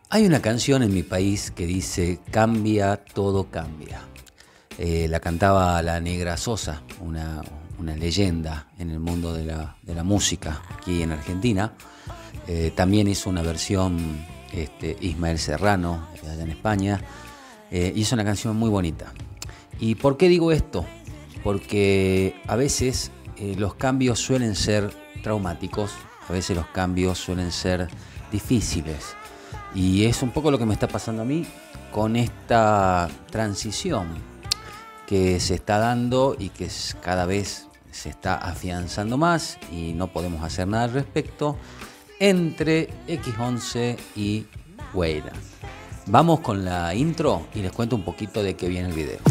Hay una canción en mi país que dice "Cambia, todo cambia". La cantaba la Negra Sosa, una leyenda en el mundo de la música aquí en Argentina. También hizo una versión Ismael Serrano, allá en España. Hizo una canción muy bonita. ¿Y por qué digo esto? Porque a veces los cambios suelen ser traumáticos, a veces los cambios suelen ser difíciles. Y es un poco lo que me está pasando a mí con esta transición que se está dando y que cada vez se está afianzando más y no podemos hacer nada al respecto entre X11 y Wayland. Vamos con la intro y les cuento un poquito de qué viene el video.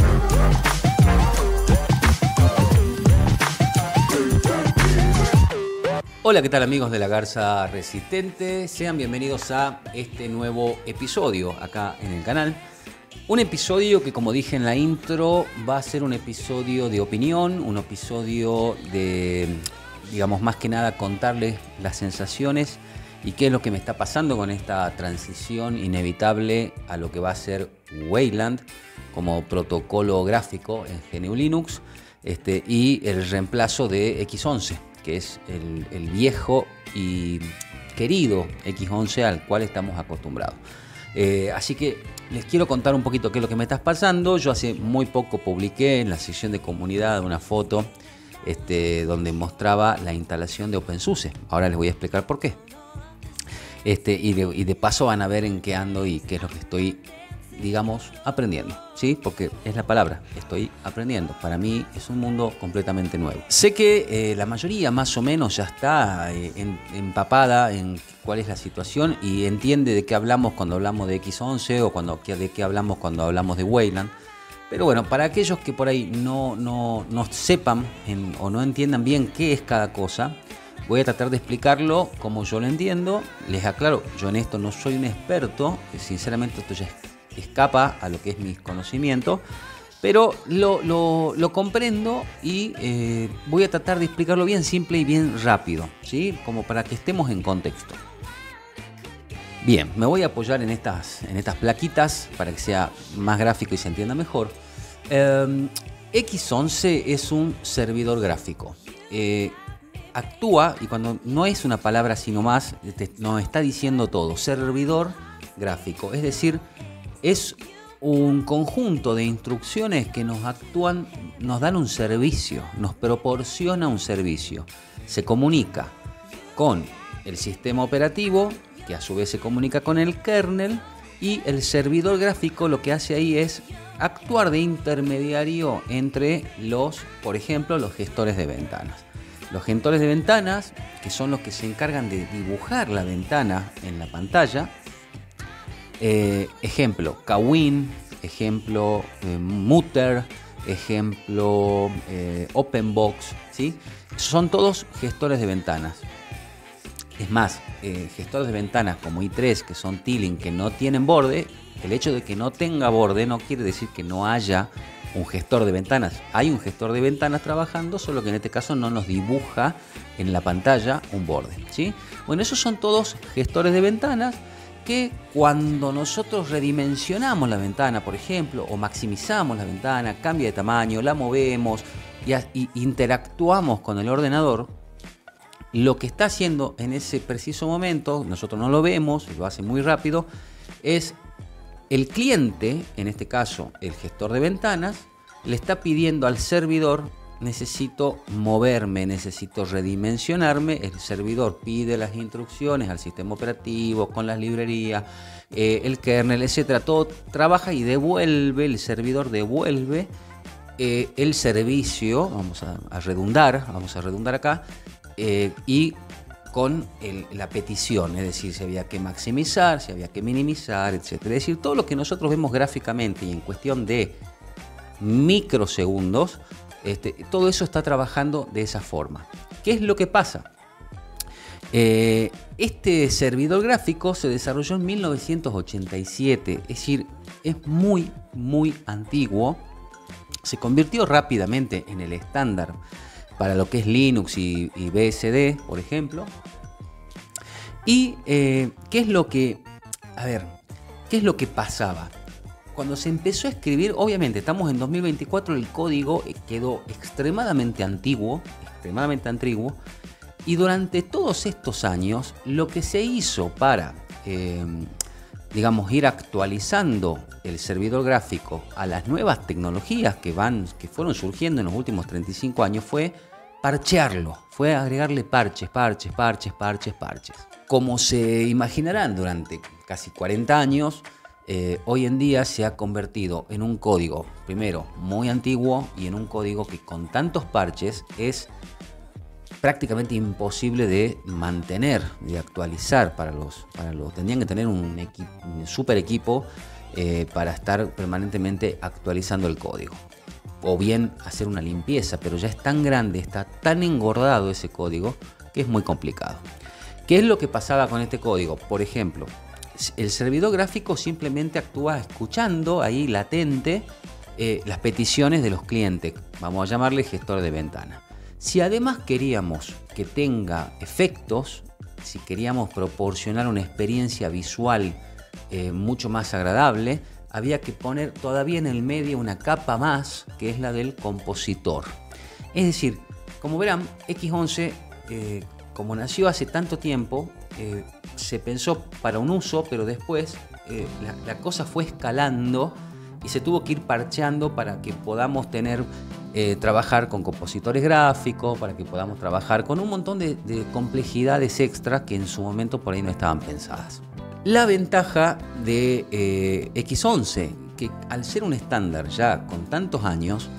Hola, ¿qué tal amigos de La Garza Resistente? Sean bienvenidos a este nuevo episodio acá en el canal. Un episodio que, como dije en la intro, va a ser un episodio de opinión, un episodio de, digamos, más que nada contarles las sensaciones y qué es lo que me está pasando con esta transición inevitable a lo que va a ser Wayland como protocolo gráfico en GNU Linux y el reemplazo de X11, que es el viejo y querido X11 al cual estamos acostumbrados. Así que les quiero contar un poquito qué es lo que me está pasando. Yo hace muy poco publiqué en la sección de comunidad una foto donde mostraba la instalación de OpenSUSE. Ahora les voy a explicar por qué. Y de paso van a ver en qué ando y qué es lo que estoy, digamos, aprendiendo, ¿sí? Porque es la palabra, estoy aprendiendo. Para mí es un mundo completamente nuevo. Sé que la mayoría más o menos ya está empapada en cuál es la situación y entiende de qué hablamos cuando hablamos de X11 o de qué hablamos cuando hablamos de Wayland. Pero bueno, para aquellos que por ahí no sepan o no entiendan bien qué es cada cosa, voy a tratar de explicarlo como yo lo entiendo. Les aclaro, yo en esto no soy un experto, sinceramente esto ya escapa a lo que es mi conocimiento, pero lo comprendo y voy a tratar de explicarlo bien simple y bien rápido, ¿sí? Como para que estemos en contexto. Bien, me voy a apoyar en estas plaquitas para que sea más gráfico y se entienda mejor. X11 es un servidor gráfico. Actúa, y cuando no es una palabra sino más, nos está diciendo todo, servidor gráfico, es decir, es un conjunto de instrucciones que nos dan un servicio, nos proporciona un servicio, se comunica con el sistema operativo, que a su vez se comunica con el kernel, y el servidor gráfico lo que hace ahí es actuar de intermediario entre por ejemplo, los gestores de ventanas. Los gestores de ventanas, que son los que se encargan de dibujar la ventana en la pantalla, ejemplo Kawin, ejemplo Mutter, ejemplo Openbox, ¿sí? Son todos gestores de ventanas. Es más, gestores de ventanas como i3, que son Tealink, que no tienen borde, el hecho de que no tenga borde no quiere decir que no haya un gestor de ventanas. Hay un gestor de ventanas trabajando, solo que en este caso no nos dibuja en la pantalla un borde, ¿sí? Bueno, esos son todos gestores de ventanas que cuando nosotros redimensionamos la ventana, por ejemplo, o maximizamos la ventana, cambia de tamaño, la movemos y interactuamos con el ordenador, lo que está haciendo en ese preciso momento, nosotros no lo vemos, lo hace muy rápido, es el cliente, en este caso el gestor de ventanas, le está pidiendo al servidor: necesito moverme, necesito redimensionarme. El servidor pide las instrucciones al sistema operativo con las librerías, el kernel, etcétera. Todo trabaja y devuelve, el servidor devuelve el servicio, vamos a redundar acá, y con la petición, es decir, si había que maximizar, si había que minimizar, etc. Es decir, todo lo que nosotros vemos gráficamente y en cuestión de microsegundos, todo eso está trabajando de esa forma. ¿Qué es lo que pasa? Este servidor gráfico se desarrolló en 1987, es decir, es muy, muy antiguo. Se convirtió rápidamente en el estándar para lo que es Linux y BSD, por ejemplo. Y ¿qué es lo que... A ver, ¿Qué es lo que pasaba? Cuando se empezó a escribir, obviamente estamos en 2024, el código quedó extremadamente antiguo, y durante todos estos años lo que se hizo para, ir actualizando el servidor gráfico a las nuevas tecnologías que fueron surgiendo en los últimos 35 años fue parchearlo, fue agregarle parches. Como se imaginarán, durante casi 40 años, hoy en día se ha convertido en un código, primero, muy antiguo, y en un código que con tantos parches es prácticamente imposible de mantener, de actualizar para los tendrían que tener un super equipo para estar permanentemente actualizando el código. O bien hacer una limpieza, pero ya es tan grande, está tan engordado ese código que es muy complicado. ¿Qué es lo que pasaba con este código? Por ejemplo, el servidor gráfico simplemente actúa escuchando ahí latente las peticiones de los clientes. Vamos a llamarle gestor de ventana. Si además queríamos que tenga efectos, si queríamos proporcionar una experiencia visual mucho más agradable, había que poner todavía en el medio una capa más, que es la del compositor. Es decir, como verán, X11, como nació hace tanto tiempo, se pensó para un uso, pero después la cosa fue escalando y se tuvo que ir parcheando para que podamos trabajar con compositores gráficos, para que podamos trabajar con un montón de complejidades extras que en su momento por ahí no estaban pensadas. La ventaja de X11, que al ser un estándar ya con tantos años,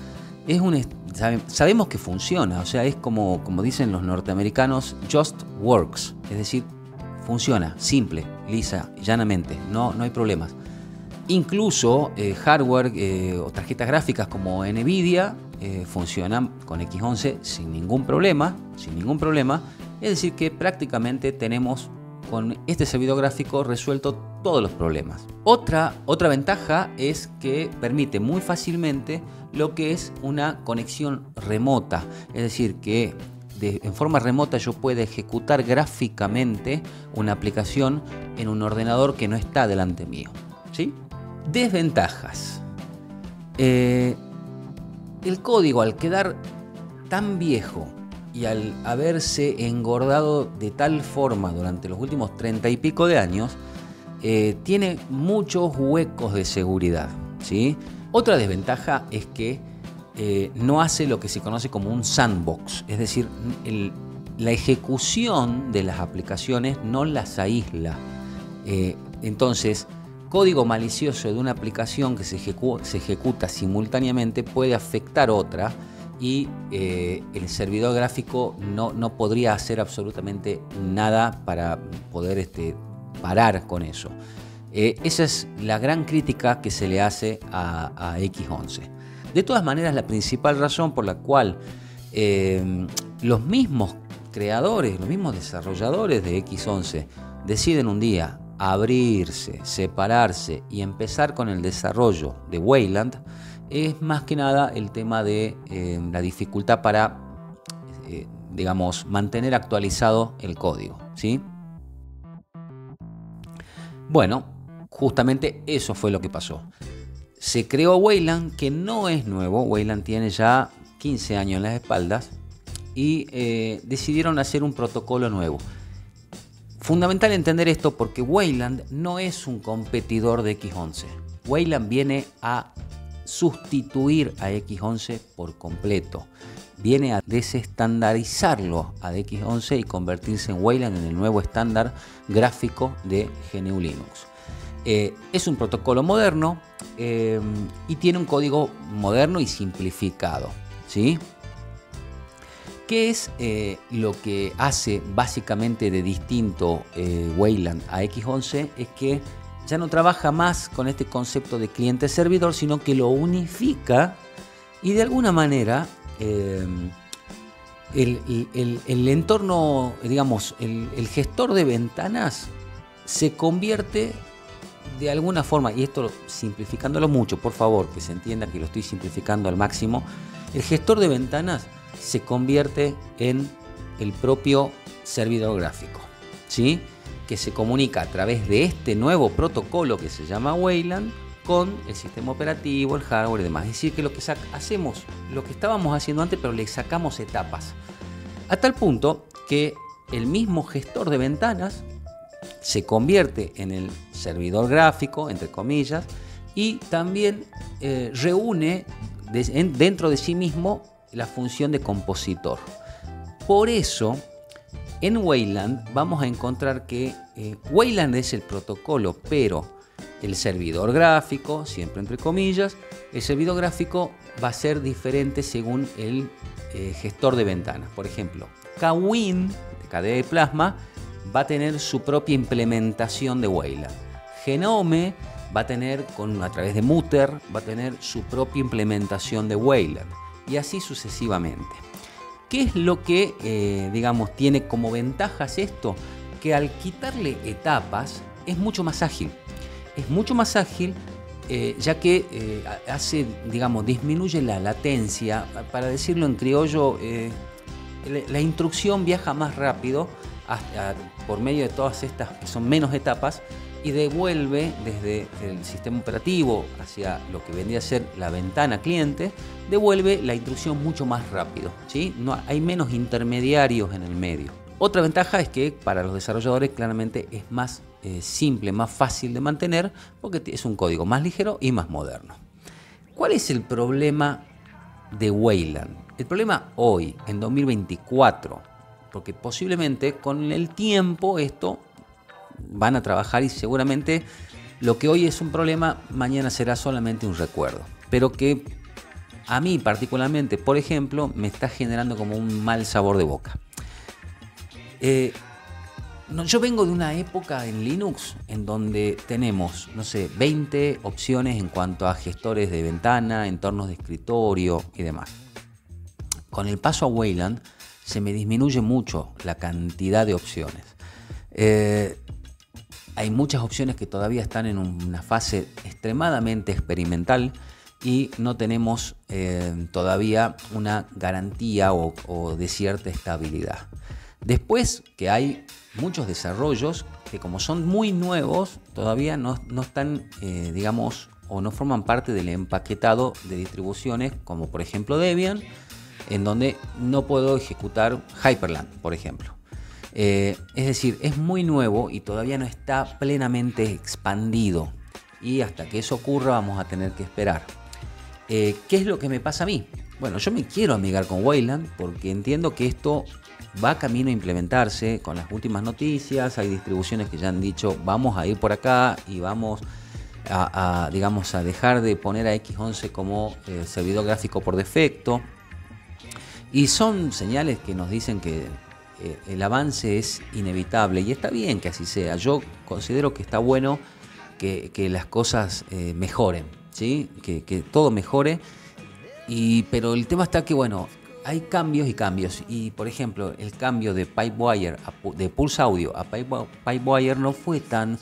sabemos que funciona, o sea, es como dicen los norteamericanos, just works, es decir, funciona, simple, lisa, llanamente, no hay problemas. Incluso hardware o tarjetas gráficas como NVIDIA funcionan con X11 sin ningún problema, es decir que prácticamente tenemos con este servidor gráfico resuelto todos los problemas. Otra ventaja es que permite muy fácilmente lo que es una conexión remota, es decir que en forma remota yo puedo ejecutar gráficamente una aplicación en un ordenador que no está delante mío, ¿sí? Desventajas. El código, al quedar tan viejo y al haberse engordado de tal forma durante los últimos 30 y pico de años, tiene muchos huecos de seguridad, ¿sí? Otra desventaja es que no hace lo que se conoce como un sandbox, es decir, la ejecución de las aplicaciones no las aísla. Entonces, código malicioso de una aplicación que se ejecuta simultáneamente puede afectar otra y el servidor gráfico no podría hacer absolutamente nada para poder parar con eso. Esa es la gran crítica que se le hace a X11. De todas maneras, la principal razón por la cual los mismos creadores, los mismos desarrolladores de X11 deciden un día abrirse, separarse y empezar con el desarrollo de Wayland es más que nada el tema de la dificultad para, mantener actualizado el código, ¿sí? Bueno, justamente eso fue lo que pasó. Se creó Wayland, que no es nuevo. Wayland tiene ya 15 años en las espaldas y decidieron hacer un protocolo nuevo. Fundamental entender esto porque Wayland no es un competidor de X11. Wayland viene a sustituir a X11 por completo. Viene a desestandarizarlo a X11 y convertirse en Wayland en el nuevo estándar gráfico de GNU Linux. Es un protocolo moderno y tiene un código moderno y simplificado, ¿sí? ¿Qué es lo que hace básicamente de distinto Wayland a X11? Es que ya no trabaja más con este concepto de cliente-servidor, sino que lo unifica y de alguna manera el entorno, digamos, el gestor de ventanas se convierte de alguna forma, y esto simplificándolo mucho, por favor, que se entienda que lo estoy simplificando al máximo, el gestor de ventanas se convierte en el propio servidor gráfico, ¿sí? que se comunica a través de este nuevo protocolo que se llama Wayland con el sistema operativo, el hardware y demás. Es decir, que lo que hacemos, lo que estábamos haciendo antes, pero le sacamos etapas. A tal punto que el mismo gestor de ventanas se convierte en el servidor gráfico, entre comillas, y también reúne dentro de sí mismo la función de compositor. Por eso, en Wayland vamos a encontrar que Wayland es el protocolo, pero el servidor gráfico, siempre entre comillas, el servidor gráfico va a ser diferente según el gestor de ventanas. Por ejemplo, KWin, de KDE Plasma, va a tener su propia implementación de Wayland. Genome va a tener, a través de Mutter, va a tener su propia implementación de Wayland. Y así sucesivamente. ¿Qué es lo que, digamos, tiene como ventajas esto? Que al quitarle etapas es mucho más ágil. Es mucho más ágil ya que disminuye la latencia. Para decirlo en criollo, la instrucción viaja más rápido por medio de todas estas que son menos etapas y devuelve desde el sistema operativo hacia lo que vendría a ser la ventana cliente, devuelve la instrucción mucho más rápido, ¿sí? No, hay menos intermediarios en el medio. Otra ventaja es que para los desarrolladores claramente es más simple, más fácil de mantener porque es un código más ligero y más moderno. ¿Cuál es el problema de Wayland? El problema hoy, en 2024, porque posiblemente con el tiempo esto van a trabajar y seguramente lo que hoy es un problema, mañana será solamente un recuerdo. Pero que a mí particularmente, por ejemplo, me está generando como un mal sabor de boca. Yo vengo de una época en Linux en donde tenemos, 20 opciones en cuanto a gestores de ventana, entornos de escritorio y demás. Con el paso a Wayland se me disminuye mucho la cantidad de opciones. Hay muchas opciones que todavía están en una fase extremadamente experimental y no tenemos todavía una garantía o de cierta estabilidad. Después que hay muchos desarrollos que como son muy nuevos todavía no están, o no forman parte del empaquetado de distribuciones como por ejemplo Debian, en donde no puedo ejecutar Hyprland, por ejemplo. Es decir, es muy nuevo y todavía no está plenamente expandido y hasta que eso ocurra vamos a tener que esperar. ¿Qué es lo que me pasa a mí? Bueno, yo me quiero amigar con Wayland porque entiendo que esto va camino a implementarse con las últimas noticias. Hay distribuciones que ya han dicho vamos a ir por acá y vamos a dejar de poner a X11 como servidor gráfico por defecto. Y son señales que nos dicen que el avance es inevitable y está bien que así sea. Yo considero que está bueno que las cosas mejoren, ¿sí? Que todo mejore. Pero el tema está que, hay cambios y cambios. Y, por ejemplo, el cambio de Pipewire, de Pulse Audio a Pipewire no fue tan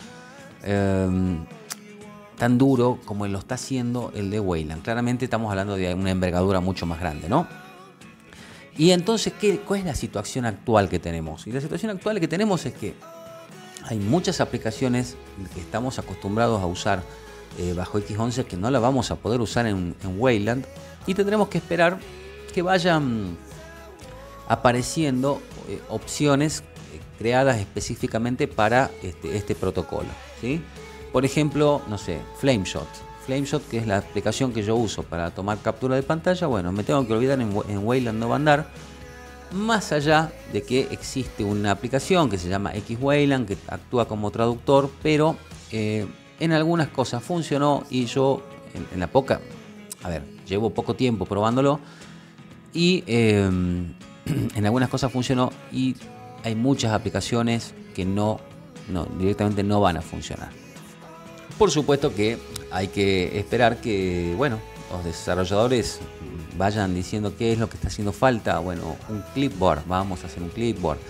duro como lo está haciendo el de Wayland. Claramente estamos hablando de una envergadura mucho más grande, ¿no? Y entonces, ¿cuál es la situación actual que tenemos? Y la situación actual que tenemos es que hay muchas aplicaciones que estamos acostumbrados a usar bajo X11 que no las vamos a poder usar en Wayland y tendremos que esperar que vayan apareciendo opciones creadas específicamente para este protocolo, ¿sí? Por ejemplo, Flameshot. Flameshot, que es la aplicación que yo uso para tomar captura de pantalla, me tengo que olvidar, en Wayland no va a andar, más allá de que existe una aplicación que se llama X-Wayland, que actúa como traductor, pero en algunas cosas funcionó y yo llevo poco tiempo probándolo y en algunas cosas funcionó y hay muchas aplicaciones que directamente no van a funcionar. Por supuesto que hay que esperar que, los desarrolladores vayan diciendo qué es lo que está haciendo falta. Un clipboard, vamos a hacer un clipboard.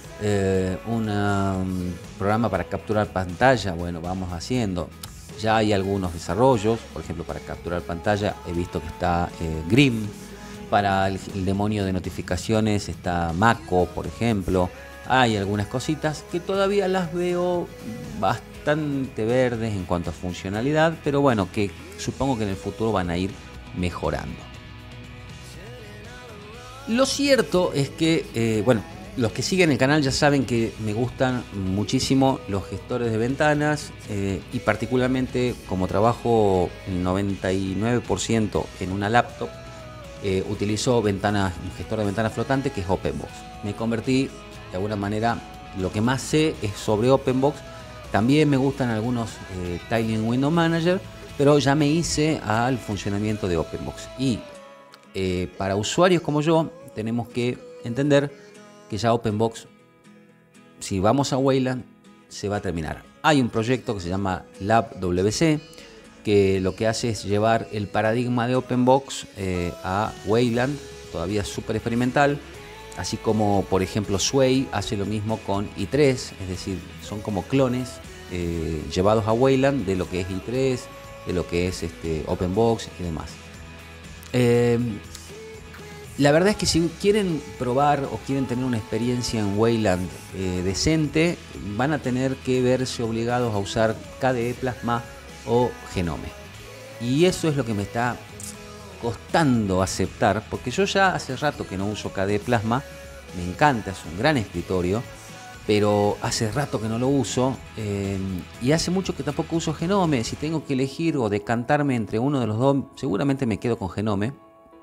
Un programa para capturar pantalla, vamos haciendo. Ya hay algunos desarrollos, por ejemplo, para capturar pantalla he visto que está Grim. Para el demonio de notificaciones está Mako, por ejemplo. Hay algunas cositas que todavía las veo bastante verdes en cuanto a funcionalidad, pero bueno, que supongo que en el futuro van a ir mejorando. Lo cierto es que, bueno, los que siguen el canal ya saben que me gustan muchísimo los gestores de ventanas y particularmente como trabajo el 99% en una laptop, utilizo un gestor de ventanas flotante que es OpenBox. Me convertí de alguna manera, lo que más sé es sobre OpenBox. También me gustan algunos Tiling Window Manager, pero ya me hice al funcionamiento de OpenBox. Y para usuarios como yo, tenemos que entender que ya OpenBox, si vamos a Wayland, se va a terminar. Hay un proyecto que se llama LabWC, que lo que hace es llevar el paradigma de OpenBox a Wayland, todavía súper experimental, así como por ejemplo Sway hace lo mismo con i3, es decir, son como clones llevados a Wayland de lo que es i3, de lo que es OpenBox y demás. La verdad es que si quieren probar o quieren tener una experiencia en Wayland decente, van a tener que verse obligados a usar KDE Plasma o Genome. Y eso es lo que me está costando aceptar, porque yo ya hace rato que no uso KDE Plasma, me encanta, es un gran escritorio, pero hace rato que no lo uso y hace mucho que tampoco uso Genome. Si tengo que elegir o decantarme entre uno de los dos, seguramente me quedo con Genome.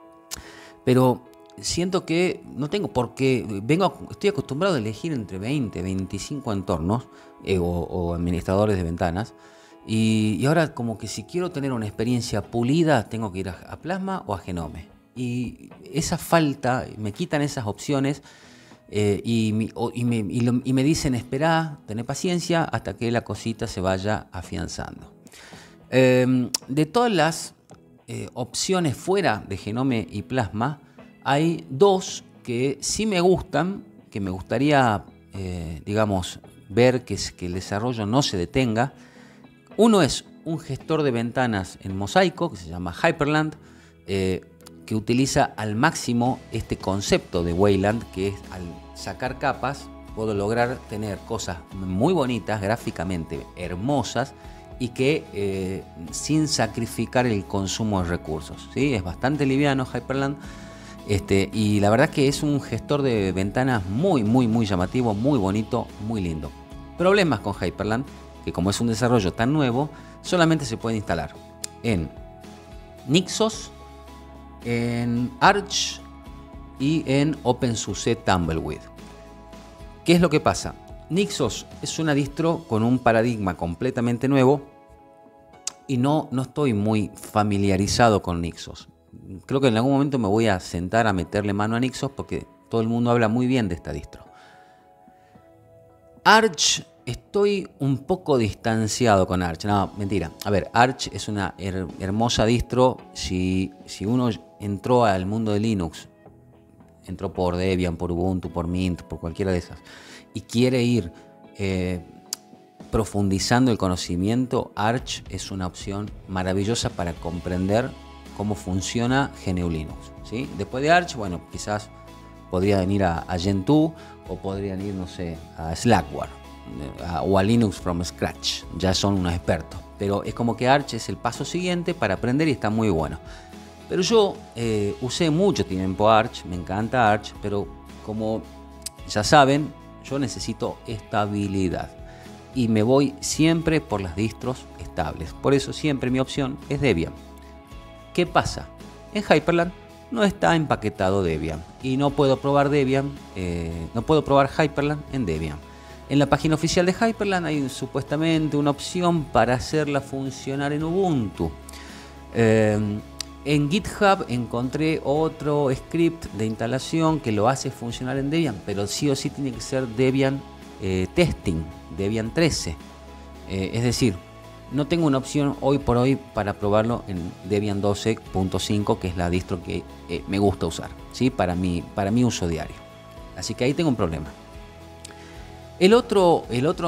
Pero siento que no tengo por qué, estoy acostumbrado a elegir entre 20, 25 entornos o administradores de ventanas. Y ahora como que si quiero tener una experiencia pulida, tengo que ir a Plasma o a Genome. Y esa falta, me quitan esas opciones y me dicen esperá, tené paciencia hasta que la cosita se vaya afianzando. De todas las opciones fuera de Genome y Plasma, hay dos que sí me gustan, que me gustaría, digamos, ver que el desarrollo no se detenga. Uno es un gestor de ventanas en mosaico que se llama Hyperland, que utiliza al máximo este concepto de Wayland, que es al sacar capas puedo lograr tener cosas muy bonitas, gráficamente hermosas, y que sin sacrificar el consumo de recursos, ¿sí? Es bastante liviano Hyperland, y la verdad que es un gestor de ventanas muy llamativo, muy bonito, muy lindo. Problemas con Hyperland, que como es un desarrollo tan nuevo, solamente se puede instalar en Nixos, en Arch y en OpenSUSE Tumbleweed. ¿Qué es lo que pasa? Nixos es una distro con un paradigma completamente nuevo y no estoy muy familiarizado con Nixos. Creo que en algún momento me voy a sentar a meterle mano a Nixos porque todo el mundo habla muy bien de esta distro. Arch, estoy un poco distanciado con Arch. No, mentira. A ver, Arch es una hermosa distro. Si uno entró al mundo de Linux, entró por Debian, por Ubuntu, por Mint, por cualquiera de esas, y quiere ir profundizando el conocimiento, Arch es una opción maravillosa para comprender cómo funciona GNU Linux, ¿sí? Después de Arch, bueno, quizás podrían ir a Gentoo o podrían ir, no sé, a Slackware o a Linux from Scratch, ya son unos expertos, pero es como que Arch es el paso siguiente para aprender y está muy bueno. Pero yo usé mucho tiempo Arch, me encanta Arch, pero como ya saben, yo necesito estabilidad y me voy siempre por las distros estables. Por eso siempre mi opción es Debian. ¿Qué pasa? En Hyperland no está empaquetado Debian y no puedo probar Debian, no puedo probar Hyperland en Debian. En la página oficial de Hyperland hay supuestamente una opción para hacerla funcionar en Ubuntu. En GitHub encontré otro script de instalación que lo hace funcionar en Debian, pero sí o sí tiene que ser Debian Testing, Debian 13. Es decir, no tengo una opción hoy por hoy para probarlo en Debian 12.5, que es la distro que me gusta usar, ¿sí? para mi uso diario. Así que ahí tengo un problema. El otro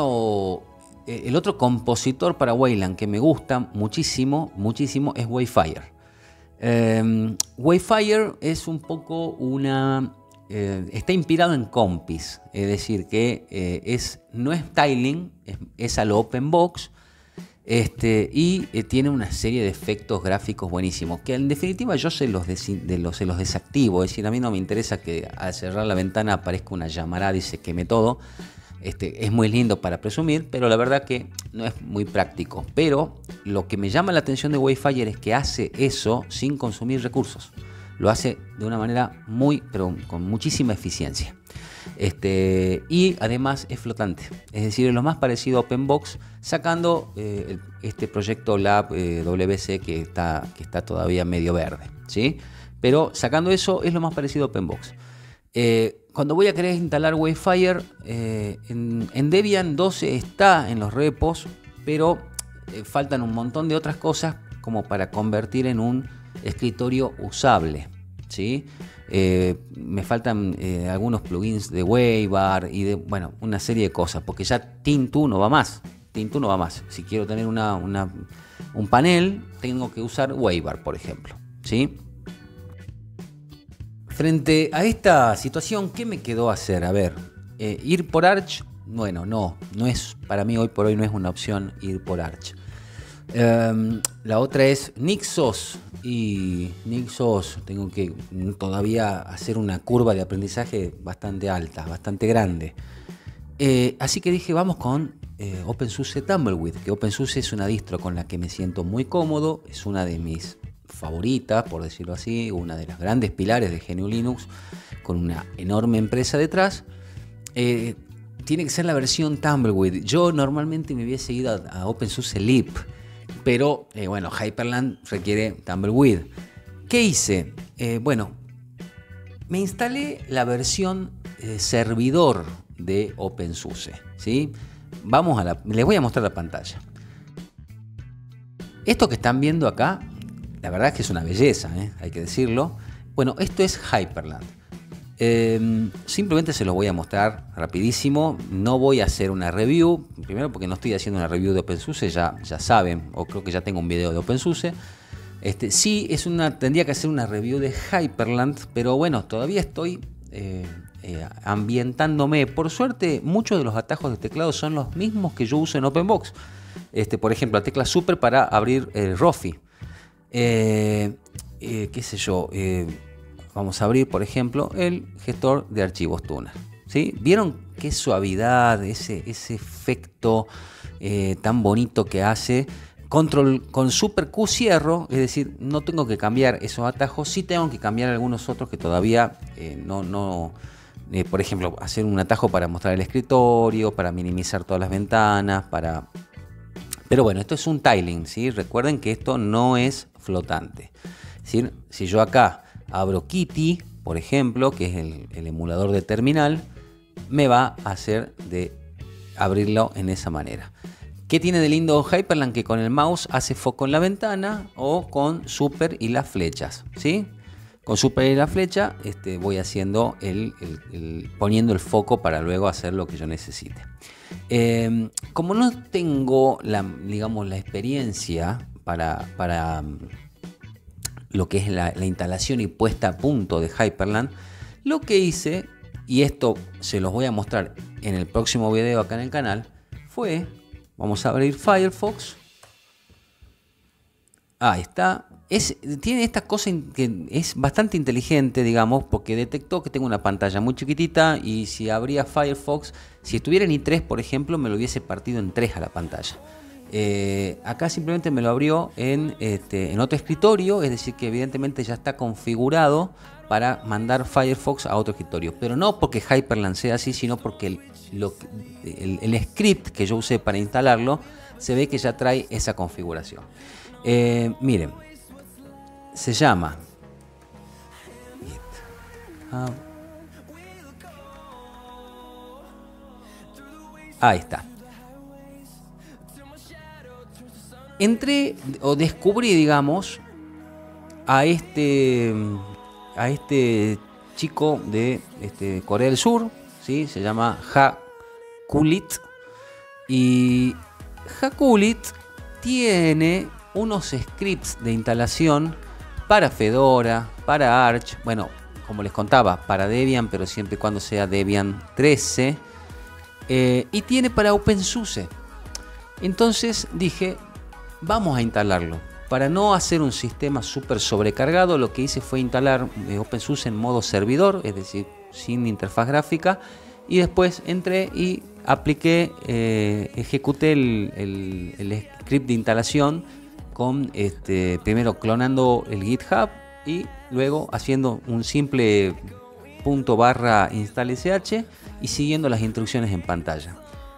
compositor para Wayland que me gusta muchísimo es Wayfire. Wayfire es un poco una está inspirado en Compiz, es decir, que no es tiling, es a lo OpenBox, y tiene una serie de efectos gráficos buenísimos, que en definitiva yo se los desactivo, es decir, a mí no me interesa que al cerrar la ventana aparezca una llamarada y se queme todo. Es muy lindo para presumir, pero la verdad que no es muy práctico. Pero lo que me llama la atención de Wayfire es que hace eso sin consumir recursos. Lo hace de una manera pero con muchísima eficiencia. Y además es flotante. Es decir, es lo más parecido a OpenBox, sacando este proyecto Lab WC que está todavía medio verde, ¿sí? Pero sacando eso es lo más parecido a OpenBox. Cuando voy a querer instalar Wayfire, en Debian 12 está en los repos, pero faltan un montón de otras cosas como para convertir en un escritorio usable, ¿sí? Me faltan algunos plugins de Waybar y bueno, una serie de cosas, porque ya Tint2 no va más. Tint2 no va más. Si quiero tener un panel, tengo que usar Waybar, por ejemplo, ¿sí? Frente a esta situación, ¿qué me quedó hacer? A ver, ir por Arch, bueno, no es, para mí hoy por hoy no es una opción ir por Arch. La otra es Nixos, y Nixos tengo que todavía hacer una curva de aprendizaje bastante alta, bastante grande. Así que dije, vamos con OpenSUSE Tumbleweed, que OpenSUSE es una distro con la que me siento muy cómodo, es una de mis favorita, por decirlo así, una de los grandes pilares de GNU Linux, con una enorme empresa detrás. Tiene que ser la versión Tumbleweed. Yo normalmente me hubiese ido a OpenSUSE Leap, pero bueno, Hyprland requiere Tumbleweed. ¿Qué hice? Bueno, me instalé la versión servidor de OpenSUSE, ¿sí? Les voy a mostrar la pantalla. Esto que están viendo acá, la verdad es que es una belleza, hay que decirlo. Bueno, esto es Hyprland. Simplemente se los voy a mostrar rapidísimo. No voy a hacer una review. Primero porque no estoy haciendo una review de OpenSUSE, ya saben, o creo que ya tengo un video de OpenSUSE. Sí, tendría que hacer una review de Hyprland, pero bueno, todavía estoy ambientándome. Por suerte, muchos de los atajos de teclado son los mismos que yo uso en OpenBox. Por ejemplo, la tecla Super para abrir el Rofi. Qué sé yo, vamos a abrir, por ejemplo, el gestor de archivos Tuner, ¿sí? ¿Vieron qué suavidad, ese efecto tan bonito que hace? Con Super Q cierro, es decir, no tengo que cambiar esos atajos, sí tengo que cambiar algunos otros que todavía por ejemplo, hacer un atajo para mostrar el escritorio, para minimizar todas las ventanas, Pero bueno, esto es un tiling, ¿sí? Recuerden que esto no es flotante. ¿Sí? Si yo acá abro Kitty, por ejemplo, que es el emulador de terminal, me va a hacer de abrirlo en esa manera. ¿Qué tiene de lindo Hyprland? Que con el mouse hace foco en la ventana, o con Super y las flechas, ¿sí? Con Super y la flecha voy haciendo poniendo el foco para luego hacer lo que yo necesite. Como no tengo la experiencia para lo que es la instalación y puesta a punto de Hyprland, lo que hice, y esto se los voy a mostrar en el próximo video acá en el canal, fue, vamos a abrir Firefox. Ahí está. Tiene esta cosa que es bastante inteligente, digamos, porque detectó que tengo una pantalla muy chiquitita, y si abría Firefox, si estuviera en i3, por ejemplo, me lo hubiese partido en 3 a la pantalla. Acá simplemente me lo abrió en otro escritorio, es decir, que evidentemente ya está configurado para mandar Firefox a otro escritorio. Pero no porque Hyprland sea así, sino porque el script que yo usé para instalarlo se ve que ya trae esa configuración. Miren, se llama ahí está. Entré o descubrí, digamos, a este chico de Corea del Sur, ¿sí? Se llama Hakulit, y Hakulit tiene unos scripts de instalación para Fedora, para Arch. Bueno, como les contaba, para Debian, pero siempre y cuando sea Debian 13. Y tiene para OpenSUSE. Entonces dije, vamos a instalarlo. Para no hacer un sistema súper sobrecargado, lo que hice fue instalar OpenSUSE en modo servidor, es decir, sin interfaz gráfica. Y después entré y apliqué, ejecuté el script de instalación con primero clonando el GitHub y luego haciendo un simple /install.sh y siguiendo las instrucciones en pantalla.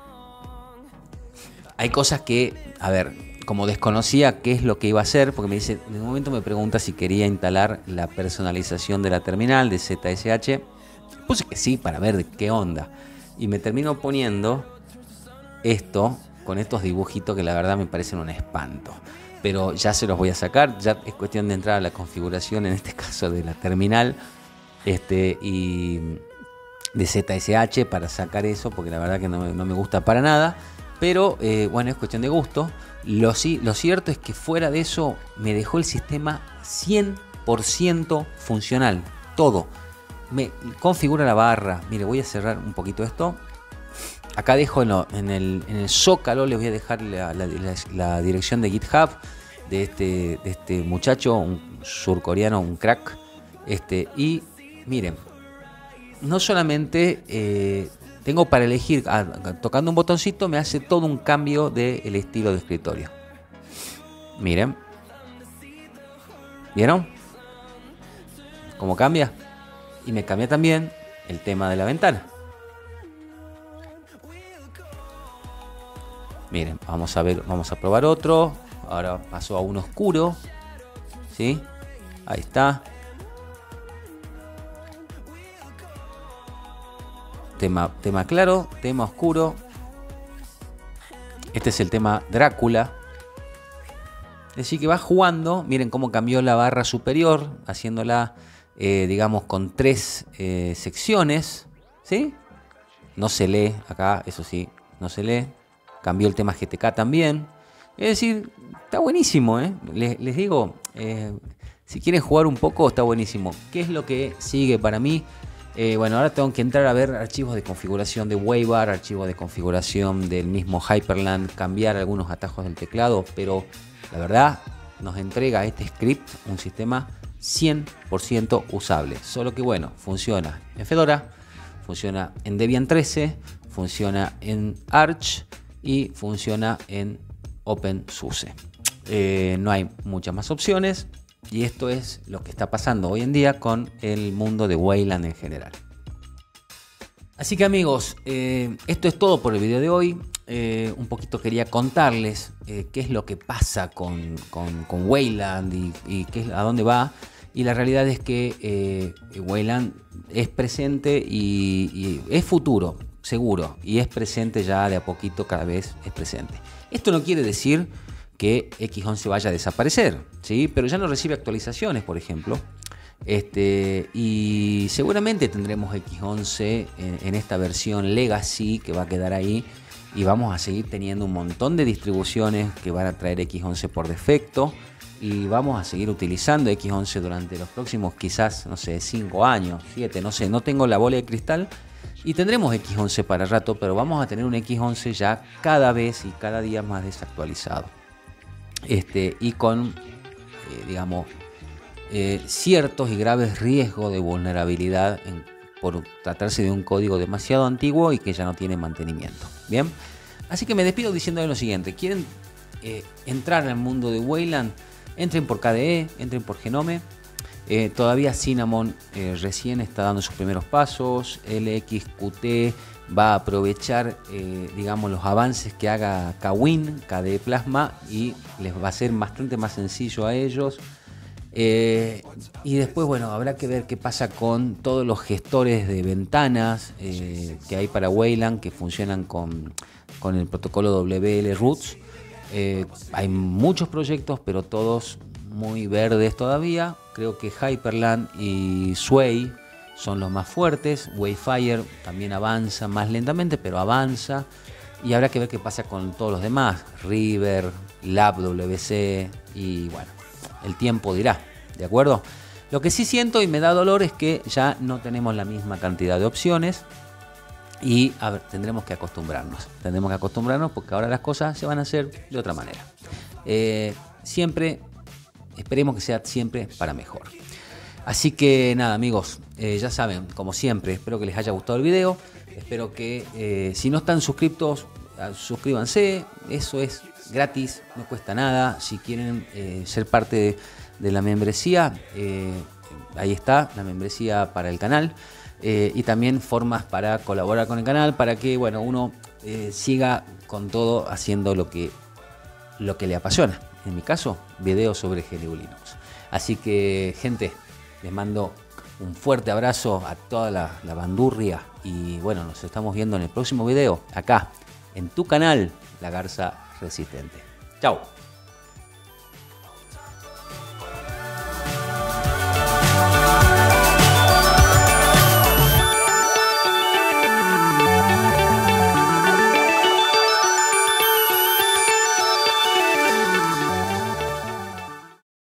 Hay cosas que, a ver, como desconocía qué es lo que iba a hacer, porque en un momento me pregunta si quería instalar la personalización de la terminal de ZSH. Puse que sí para ver de qué onda. Y me termino poniendo esto con estos dibujitos que la verdad me parecen un espanto. Pero ya se los voy a sacar. Ya es cuestión de entrar a la configuración, en este caso de la terminal y de ZSH para sacar eso, porque la verdad que no me gusta para nada. Pero bueno, es cuestión de gusto. Lo cierto es que fuera de eso me dejó el sistema 100% funcional. Todo. Me configura la barra. Mire, voy a cerrar un poquito esto. Acá dejo en el zócalo, les voy a dejar la dirección de GitHub de este muchacho, un surcoreano, un crack. Y miren, no solamente tengo para elegir, tocando un botoncito me hace todo un cambio del estilo de escritorio. Miren. ¿Vieron? ¿Cómo cambia? Y me cambia también el tema de la ventana. Miren, vamos a probar otro. Ahora pasó a uno oscuro. ¿Sí? Ahí está. Tema claro, tema oscuro. Este es el tema Drácula. Es decir, que va jugando. Miren cómo cambió la barra superior, haciéndola, digamos, con 3 secciones. ¿Sí? No se lee acá, eso sí, no se lee. Cambió el tema GTK también. Es decir, está buenísimo, ¿eh? Les digo, si quieren jugar un poco, está buenísimo. ¿Qué es lo que sigue para mí? Bueno, ahora tengo que entrar a ver archivos de configuración de Waybar, archivos de configuración del mismo Hyprland, cambiar algunos atajos del teclado, pero la verdad nos entrega este script un sistema 100% usable. Solo que bueno, funciona en Fedora, funciona en Debian 13, funciona en Arch y funciona en OpenSUSE. No hay muchas más opciones. Y esto es lo que está pasando hoy en día con el mundo de Wayland en general. Así que amigos, esto es todo por el video de hoy. Un poquito quería contarles qué es lo que pasa con Wayland y a dónde va. Y la realidad es que Wayland es presente y es futuro, seguro. Y es presente ya de a poquito, cada vez es presente. Esto no quiere decir que X11 vaya a desaparecer, ¿sí? Pero ya no recibe actualizaciones, por ejemplo. Y seguramente tendremos X11 en esta versión Legacy que va a quedar ahí. Y vamos a seguir teniendo un montón de distribuciones que van a traer X11 por defecto. Y vamos a seguir utilizando X11 durante los próximos quizás, no sé, 5 años, 7, no sé. No tengo la bola de cristal. Y tendremos X11 para rato, pero vamos a tener un X11 ya cada vez y cada día más desactualizado. Y con, digamos, ciertos y graves riesgos de vulnerabilidad por tratarse de un código demasiado antiguo y que ya no tiene mantenimiento. Bien, así que me despido diciéndoles lo siguiente: quieren entrar al mundo de Wayland, entren por KDE, entren por Genome. Todavía Cinnamon recién está dando sus primeros pasos. LXQT va a aprovechar, digamos, los avances que haga Kawin, KDE Plasma, y les va a ser bastante más sencillo a ellos. Y después, bueno, habrá que ver qué pasa con todos los gestores de ventanas que hay para Wayland, que funcionan con el protocolo WL Roots. Hay muchos proyectos, pero todos muy verdes todavía. Creo que Hyprland y Sway son los más fuertes. Wayfire también avanza más lentamente, pero avanza. Y habrá que ver qué pasa con todos los demás. River, LabWC y bueno, el tiempo dirá. ¿De acuerdo? Lo que sí siento y me da dolor es que ya no tenemos la misma cantidad de opciones y tendremos que acostumbrarnos. Tendremos que acostumbrarnos porque ahora las cosas se van a hacer de otra manera. Siempre, esperemos que sea siempre para mejor. Así que nada, amigos, ya saben, como siempre, espero que les haya gustado el video. Espero que si no están suscritos, suscríbanse. Eso es gratis, no cuesta nada. Si quieren ser parte de la membresía, ahí está, la membresía para el canal. Y también formas para colaborar con el canal, para que bueno, uno siga con todo haciendo lo que le apasiona. En mi caso, videos sobre GNU Linux. Así que, gente, les mando un fuerte abrazo a toda la bandurria y bueno, nos estamos viendo en el próximo video, acá, en tu canal, La Garza Resistente. Chao.